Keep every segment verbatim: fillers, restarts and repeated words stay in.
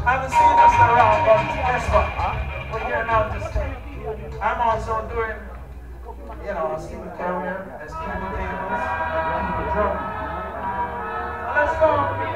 haven't seen us around, but guess what? We're here now to stay. I'm also doing, you know, a student career, as people tables, and people drum. So let's go.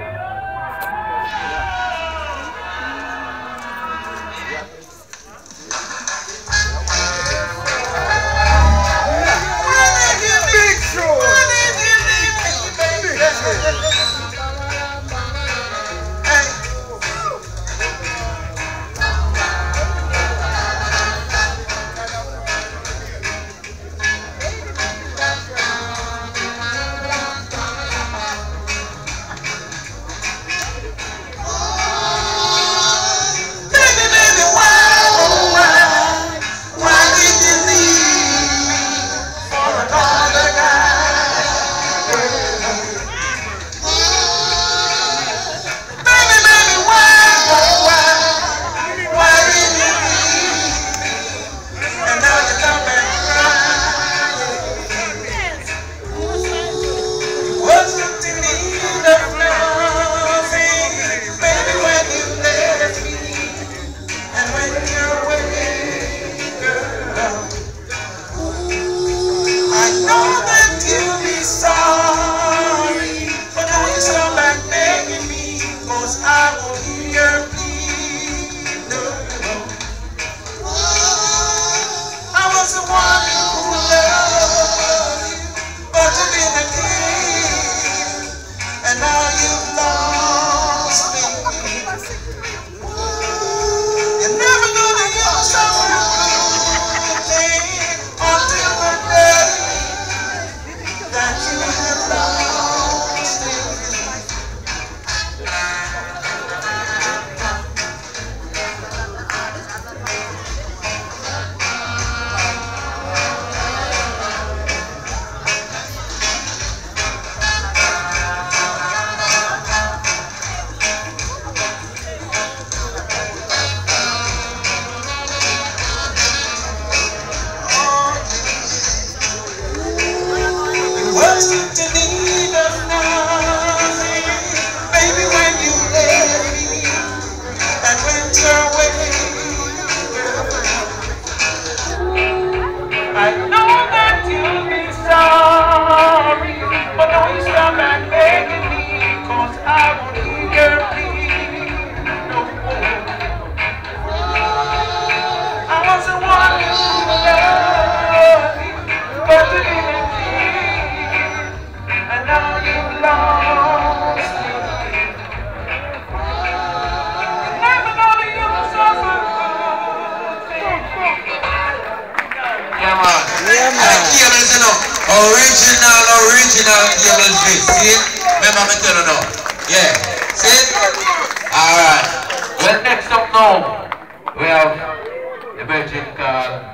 Original, original cable twist. See? Remember me tell you now. Yeah. See? Alright. Well, next up now, we have the Virgin called